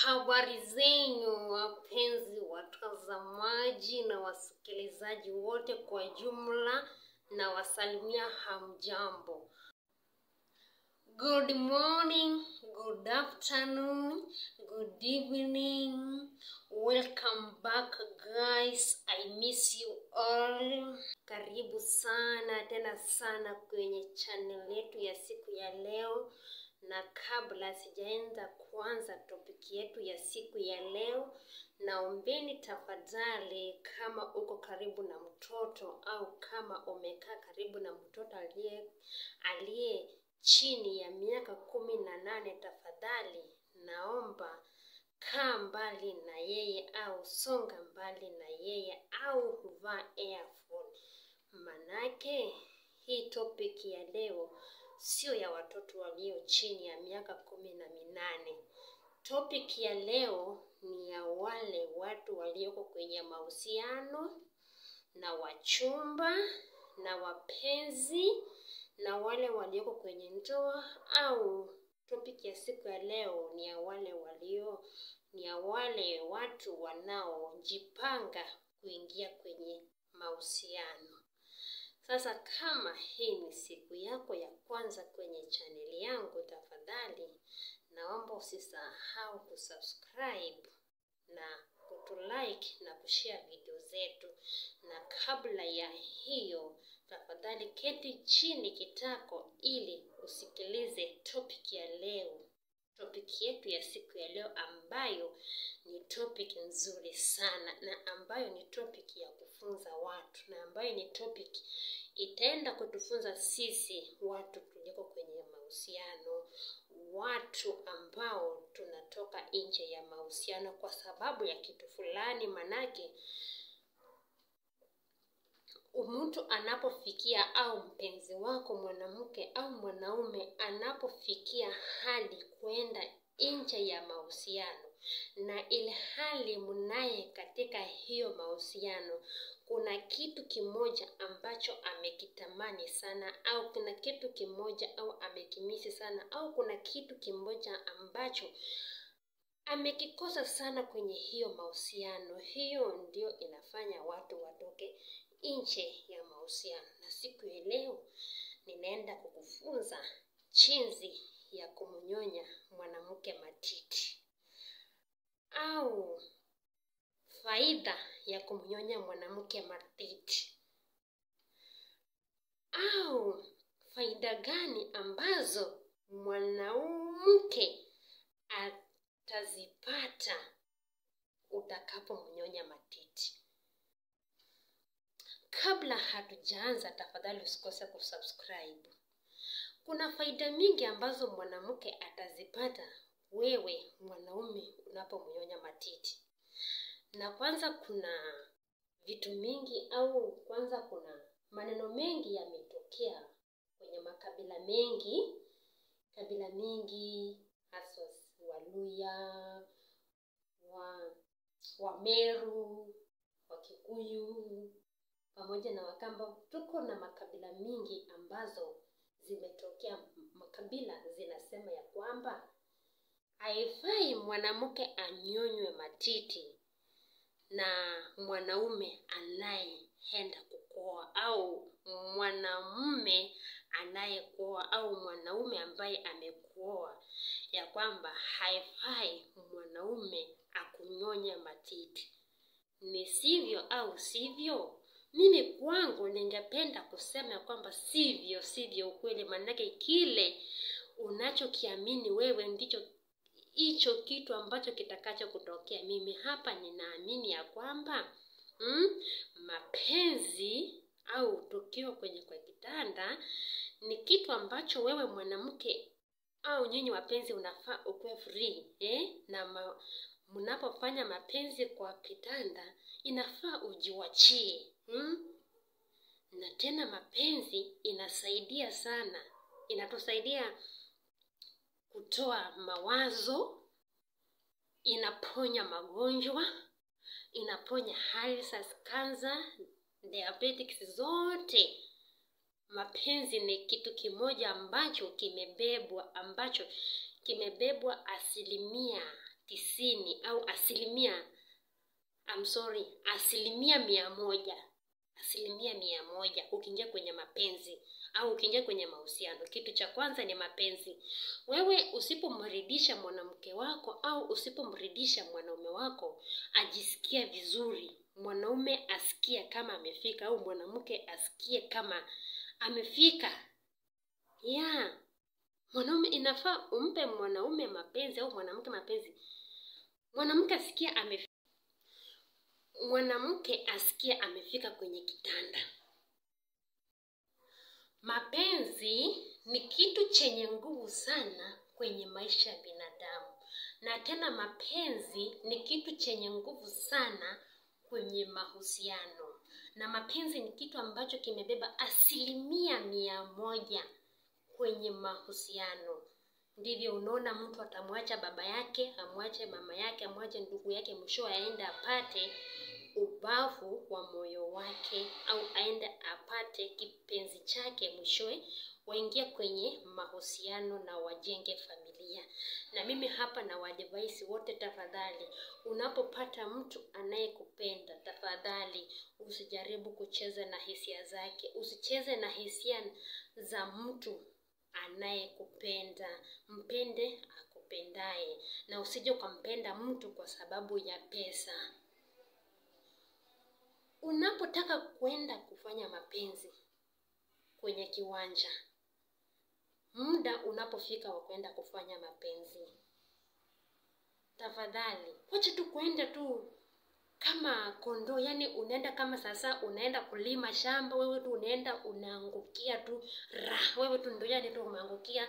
Habari zenu wapenzi watazamaji na wasikilizaji wote kwa jumla, na wasalimia hamjambo. Good morning, good afternoon, good evening. Welcome back guys. I miss you all. Karibu sana tena sana kwenye channel yetu ya siku ya leo. Na kabla sijaenda kuanza topiki yetu ya siku ya leo, naombeni tafadhali, kama uko karibu na mtoto au kama umekaa karibu na mtoto aliye chini ya miaka 18, tafadhali naomba kaa mbali na yeye au songa mbali na yeye au vaa earphone. Manake hii topic ya leo sio ya watoto walio chini ya miaka 18. Topic ya leo ni ya wale watu walioko kwenye mahusiano na wachumba na wapenzi na wale walioko kwenye ndoa, au topic ya siku ya leo ni ya wale watu wanaojipanga kuingia kwenye mahusiano. Sasa kama hii ni siku yako ya kwanza kwenye chaneli yangu, tafadhali naomba usisahau kusubscribe na kutulike na kushare video zetu. Na kabla ya hiyo, tafadhali keti chini kitako ili usikilize topic ya leo. Topic yetu ya siku ya leo ambayo ni topic nzuri sana, na ambayo ni topic ya kufunza watu, na ambayo ni topic itaenda kutufunza sisi watu tuliko kwenye mahusiano, watu ambao tunatoka nje ya mahusiano kwa sababu ya kitu fulani. Manake mtu anapofikia, au mpenzi wako mwanamke au mwanaume anapofikia hadi kwenda nje ya mahusiano, na ile hali mnaye katika hiyo mahusiano, kuna kitu kimoja ambacho amekitamani sana, au kuna kitu kimoja au amekimisi sana, au kuna kitu kimoja ambacho amekikosa sana kwenye hiyo mahusiano. Hiyo ndio inafanya watu watoke nje ya mahusiano. Na siku ya leo ninaenda kukufunza jinsi ya kumnyonya mwanamke matiti, au faida ya kumnyonya mwanamke matiti, au faida gani ambazo mwanamke atazipata utakapomnyonya matiti. Kabla hatujaanza, tafadhali usikose kusubscribe. Kuna faida mingi ambazo mwanamke atazipata wewe mwanaume unapomnyonya matiti. Na kwanza kuna vitu mingi, au kwanza kuna maneno mengi yametokea kwenye makabila mingi, hasa Waluya, Wameru, Wakikuyu pamoja na Wakamba. Tuko na makabila mingi ambazo zimetokea. Makabila zinasema ya kwamba haifai mwanamke anyonywe matiti na mwanaume anayeenda kuoa, au mwanamume anayekuoa, au mwanaume ambaye amekuoa, ya kwamba haifai mwanaume akunyonya matiti. Ni sivyo au sivyo? Mimi kwangu ningependa kusema kwamba sivyo ukweli. Manake kile unachokiamini wewe ndicho hicho kitu ambacho kitakacho kutokea. Mimi hapa ninaamini ya kwamba mapenzi au tukio kwenye kwa kitanda ni kitu ambacho wewe mwanamke au nyinyi wapenzi unafaa ukuwe free, na mnapofanya mapenzi kwa kitanda inafaa ujiwachie. Na tena mapenzi inasaidia sana, inatusaidia kutoa mawazo, inaponya magonjwa, inaponya Alzheimer's, cancer, diabetics zote. Mapenzi ni kitu kimoja ambacho kimebebwa 99% 90 au asilimia 100, asilimia 100 ukiingia kwenye mapenzi au ukiingia kwenye mahusiano. Kitu cha kwanza ni mapenzi. Wewe usipomridhisha mwanamke wako au usipomridhisha mwanaume wako ajisikia vizuri, mwanaume asikie kama amefika au mwanamke asikie kama amefika. Mwanaume inafaa umpe mwanaume mapenzi au mwanamke mapenzi. Mwanamke asikie amefika kwenye kitanda. Mapenzi ni kitu chenye nguvu sana kwenye maisha ya binadamu. Na tena mapenzi ni kitu chenye nguvu sana kwenye mahusiano. Na mapenzi ni kitu ambacho kimebeba asilimia 100 kwenye mahusiano. Ndivyo unaona mtu atamwacha baba yake, amwache mama yake, amwache ndugu yake, mwisho aende apate ubavu wa moyo wake au aende apate kipenzi chake, mwishowe waingia kwenye mahusiano na wajenge familia. Na mimi hapa na wadevise wote, tafadhali unapopata mtu anayekupenda, tafadhali usijaribu kucheza na hisia zake. Usicheze na hisia za mtu anayekupenda. Mpende akupendaye, na usije ukampenda mtu kwa sababu ya pesa. Unapotaka kwenda kufanya mapenzi kwenye kiwanja, muda unapofika wa kwenda kufanya mapenzi, tafadhali wacha tu kwenda tu kama kondoo. Yani unaenda kama sasa unaenda kulima shamba, wewe tu unaenda unaangukia tu wewe tu ndio yani tu umeangukia.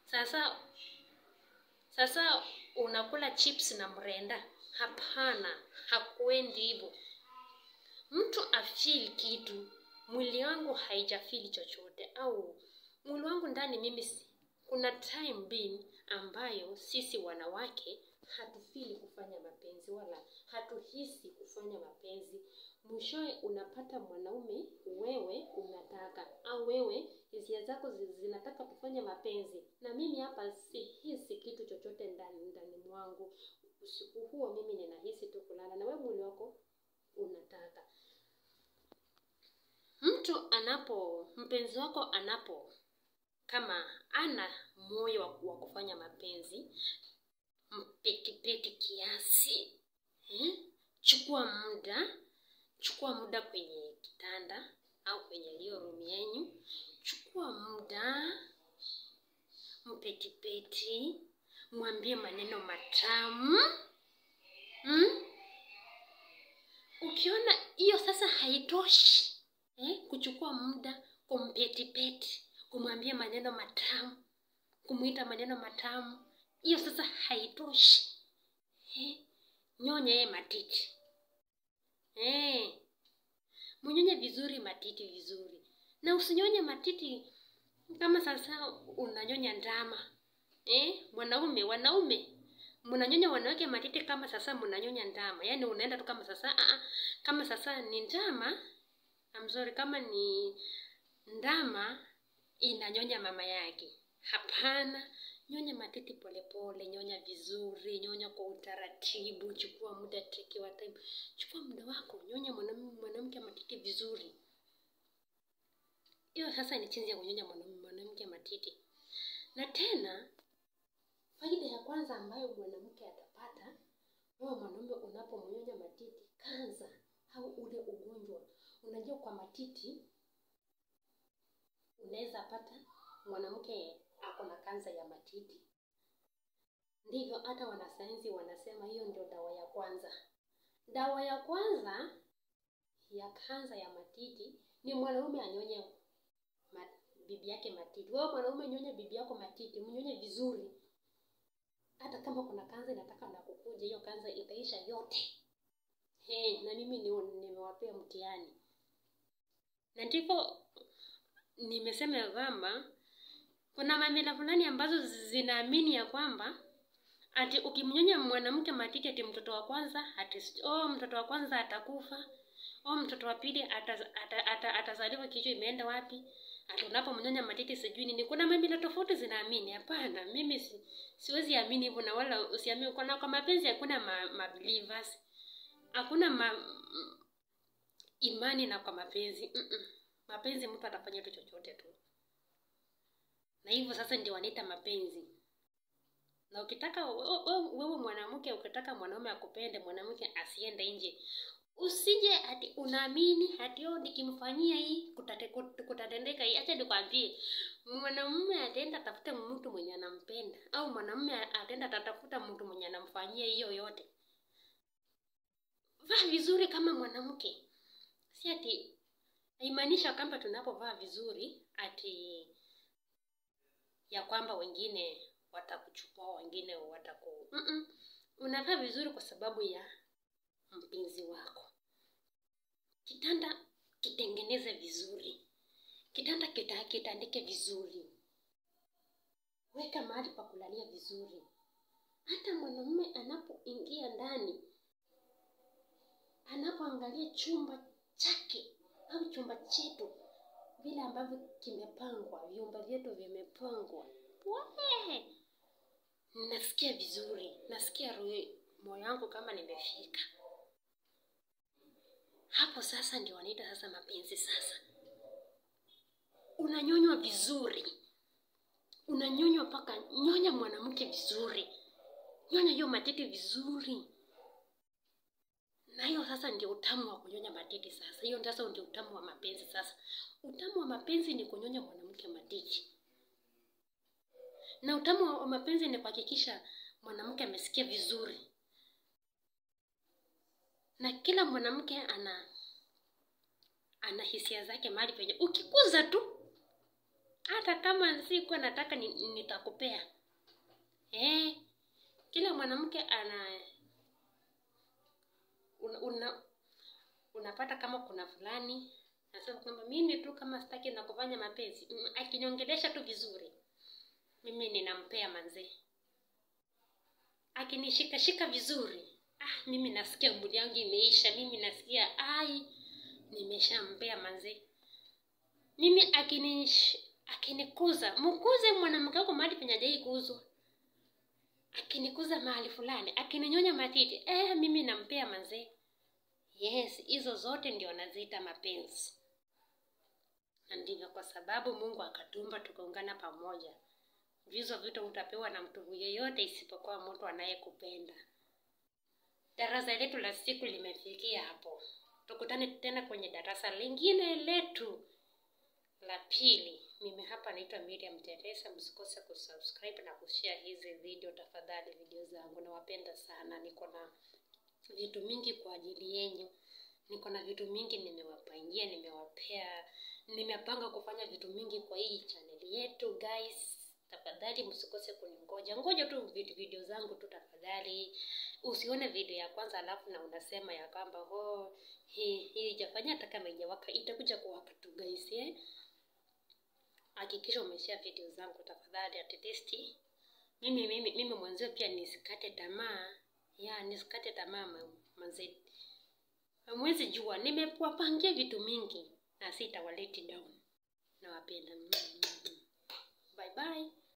Sasa unakula chips na mrenda. Hapana, hakuendi hivyo. Mtu afeel kitu, mwili wangu haijafeel chochote au mwili wangu ndani mimi kuna time being ambayo sisi wanawake hatufeel kufanya mapenzi wala hatuhisi kufanya mapenzi. Mwishowe unapata mwanaume wewe unataka au wewe hisia zako zinataka kufanya mapenzi, na mimi hapa sihisi kitu chochote ndani mwangu. Usiku huo mimi ninahisi tu kulala, na wewe mwili wako unataka. Mpenzi wako anapo kama ana moyo wa kufanya mapenzi, mpeti kiasi. Chukua muda kwenye kitanda au kwenye hiyo room yenu. Chukua muda, mpeti, mwambie maneno matamu. Ukiona hiyo sasa haitoshi, kuchukua muda kumpeti, kumwambia maneno matamu, kumuita maneno matamu, hiyo sasa haitoshi, nyonye matiti. Mnyonye vizuri matiti vizuri. Na usinyonye matiti kama sasa unanyonya ndama. Wanaume mnanyonya wanawake matiti kama sasa mnanyonya ndama. Yani unaenda tu kama sasa kama sasa ni ndama, kama ni ndama inanyonya mama yake. Hapana, nyonya matiti polepole, nyonya vizuri, nyonya kwa utaratibu, chukua muda, take your time. Chukua muda wako, nyonya mwanamke matiti vizuri. Hiyo sasa ni jinsi ya kunyonya mwanamke matiti. Na tena faida ya kwanza ambayo mwanamke atapata wewe mwanaume unapomnyonya matiti, kansa au ule ugonjwa. Unajua kwa matiti unaweza pata mwanamke ako na kansa ya matiti. Ndivyo hata wanasayansi wanasema hiyo ndio dawa ya kwanza. Dawa ya kwanza ya kansa ya matiti ni mwanaume anyonye bibi yake matiti. Wewe mwanaume nyonya bibi yako matiti, mnyonye vizuri. Hata kama kuna kansa inataka na kukuja, hiyo kansa itaisha yote. Na mimi nimewapea mtihani. Na ndipo nimesema kwamba kuna mamila fulani ambazo zinaamini ya kwamba Ati ukimnyonya mwanamke matiti ati mtoto wa kwanza ati mtoto wa kwanza atakufa. Mtoto wa pili atazaliwa kichwa imeenda wapi? Ati unapomnyonya matiti sijui nini. Kuna mamila tofauti zinaamini. Hapana, mimi siwezi amini hivyo na wala usiamini. Kwa mapenzi hakuna believers. Hakuna imani na kwa mapenzi. Mapenzi mtu atafanya tu chochote tu. Na hivyo sasa ndio wanaita mapenzi. Na ukitaka wewe mwanamke ukitaka mwanaume akupende, mwanamke asiende nje. Usije ati unaamini ati nikimfanyia hii kutatendeka hii. Acha nikwambie, mwanamume ataenda tafuta mtu mwenye anampenda au mwanamume ataenda tafuta mtu mwenye anamfanyia hiyo yote. Vaa vizuri kama mwanamke. Si ati haimaanisha kwamba tunapovaa vizuri ati ya kwamba wengine watakuchukua, wengine unavaa vizuri kwa sababu ya mpenzi wako. Kitanda kitengeneze vizuri. Kitanda kitandike vizuri. Weka mahali pa kulalia vizuri. Hata mwanamume anapoingia ndani, anapoangalia chumba chake au chumba chetu vile ambavyo kimepangwa, vyumba vyetu vimepangwa. Nasikia vizuri, nasikia moyo wangu kama nimefika. Hapo sasa ndio wanaita sasa mapenzi sasa. Unanyonywa vizuri. Unanyonywa paka nyonya mwanamke vizuri. Nyonya hiyo matiti vizuri. Na hiyo sasa ndio utamu wa kunyonya matiti sasa. Hiyo sasa ndio utamu wa mapenzi sasa. Utamu wa mapenzi ni kunyonya mwanamke matiti. Na utamu wa mapenzi ni kuhakikisha mwanamke amesikia vizuri. Na kila mwanamke ana hisia zake mahali penye. Ukikuza tu, hata kama sikuwa nataka nitakupea. Kila mwanamke unapata kama kuna fulani nasema kwamba mimi tu kama sitaki na kufanya mapenzi, akiniongelesha tu vizuri, mimi ninampea manze. Akinishika vizuri, mimi nasikia mwili wangu imeisha, mimi nasikia nimeshampea manze. Mimi akinikuza, mkuze mwanamke wako mahali penye hajai kuzwa. Akinikuza mahali fulani, akininyonya matiti, mimi nampea manze. Yes, hizo zote ndio naziita mapenzi. Na ndivyo kwa sababu Mungu akatumba tukaungana pamoja. Hizo vitu utapewa na mtu yeyote isipokuwa mtu anayekupenda. Darasa letu la siku limefikia hapo. Tukutane tena kwenye darasa lingine letu la pili. Mimi hapa naitwa Miriam Teresa. Msikose kusubscribe na kushare hizi video tafadhali, video zangu. Nawapenda sana. Niko na vitu mingi kwa ajili yenu. Niko na vitu mingi nimewapangia, nimewapea. Nimepanga kufanya vitu mingi kwa hii channel yetu guys. Tafadhali msikose kuningoja. Ngoja tu video zangu tu tafadhali. Usione video ya kwanza alafu na unasema ya kwamba hii hajafanya hata kama haijawaka, itakuja kuwaka tu guys. Hakikisha umeshare video zangu tafadhali at least. Mimi mwanzo pia nisikate tamaa. Nisikate tamaa manze. Mwezi jua nimewapangia vitu mingi na sitawaleti down. Nawapenda. Bye bye.